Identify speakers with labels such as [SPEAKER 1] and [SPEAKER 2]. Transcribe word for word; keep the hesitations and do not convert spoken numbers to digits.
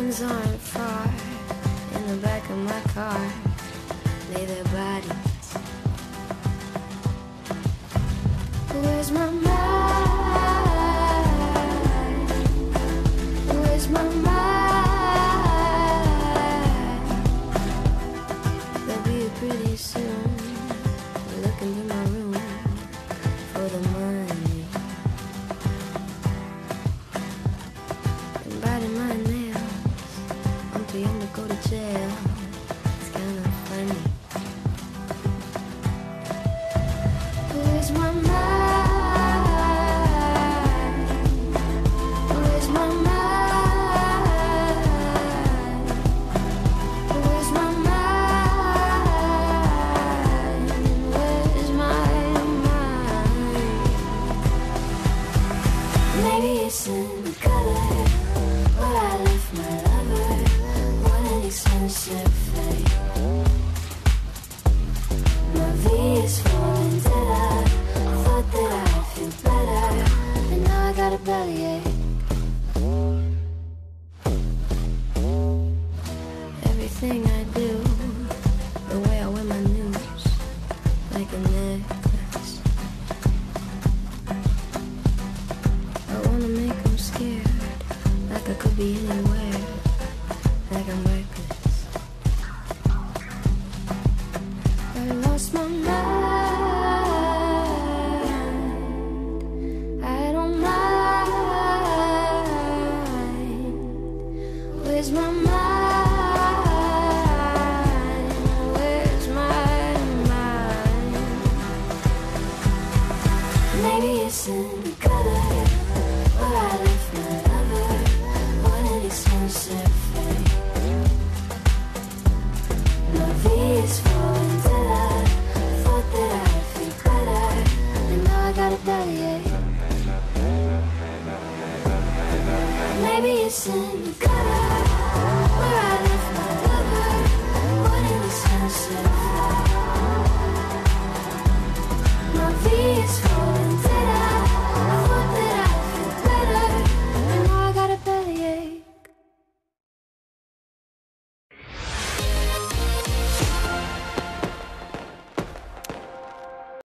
[SPEAKER 1] friends aren't far. In the back of my car lay their bodies. Where's my mind? Where's my mind? They'll be here pretty soon. Looking through my room for the money and biting my nails. I'm too young to go to jail. It's kinda funny. Where's my mind? Where's my mind? Where's my mind? Where's my mind? Maybe it's in the color where I left my lover. What an expensive fate. My V is falling dead. I thought that I'd feel better, and now I got a bellyache. Everything I do, the way I wear my news, like a necklace. I wanna make them scared, like I could be anywhere, like I'm reckless. I lost my mind. I don't mind. Where's my mind? Where's my mind? Maybe it's in the gutter where I left my lover. What an expensive fate. My V is falling dead. I thought that I'd feel better, and now I got a bellyache. Maybe it's in the gutter